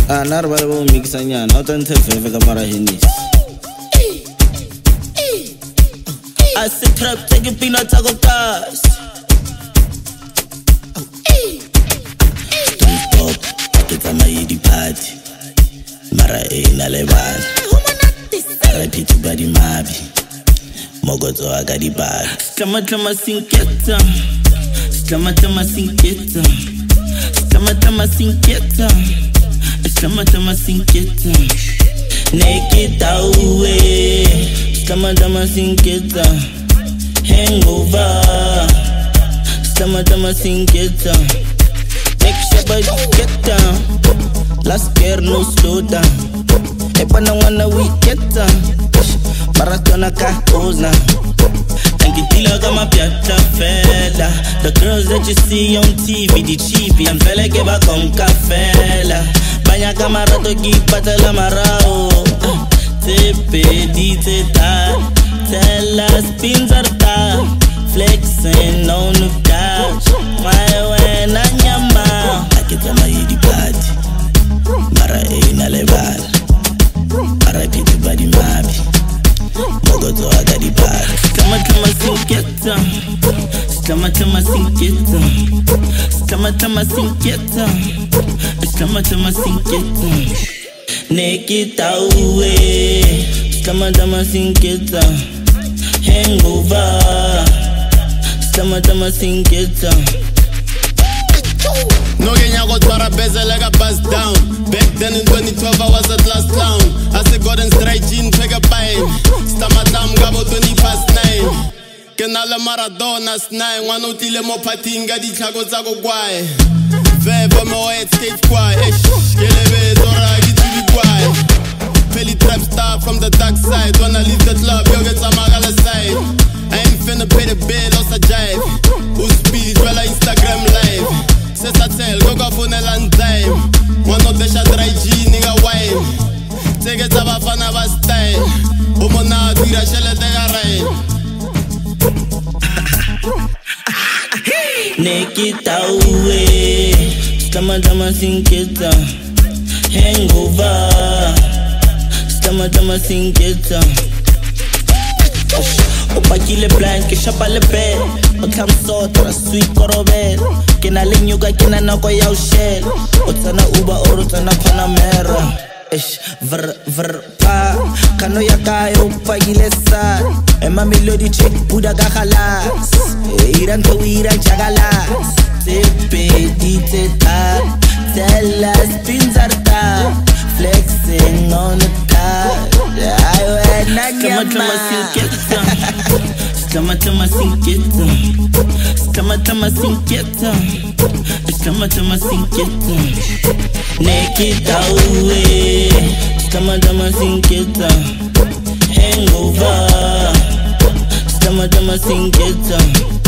Nari va vo mixa nyana o tanthe feve ka mara henis I sit trap take peanuts go gas stop kita mai di party mara na levan repeat body mabi mogozo aga di bag slama sinketa slama sinketa slama sinketa naked away slama sinketa hangover slama sinketa make sure body get down last care no slow down epa na wana we get down maratona kakoza Angitila kama piata fella the girls that you see on TV the cheapy and fella que va con cafela baña camarato ki patela marao te pedi te ta tell us pinzarta flexing on the couch my when anyama akita mai di party mara na level mara piti body mabi mogozo aga di bar slama sinketa naked away slama sinketa hangover slama sinketa No genya got para beza like a bust down. Back then in 2012 I was at last clown. I said God and straight jean take a pine. Stamatam gabo 20 past 9. Kenala Maradona snai. Wano tile mo patinga di chago zago guay. Veva mo head stage guay. Kelebe zora gitibi guay. Peli trap star from the dark side. Wanna leave the club, yo get some magala side. I ain't finna pay the bill, also jive. Who speed, well Instagram live. Says I tell, go go phone and time. One of the shot dry G, nigga wine. Take it up a fan of a style. Umona, tira shell de rain. Naked away, slama sinketa, hangover, slama sinketa. Opa kile blind, ke shapa le bed. Otlam sotra, sweet korobel. Kena lenyuga, kena nako ya ushel. Otana uba oro, otana panamera. Ver pa. Kano ya kayo, opa kile sad. Ema melody check, buda gahalas. Iran to iran chagalas. Tepe, dite tat. Tell us, pinzarta. Flexing on the car. Slama sinketa naked away slama sinketa hangover slama sinketa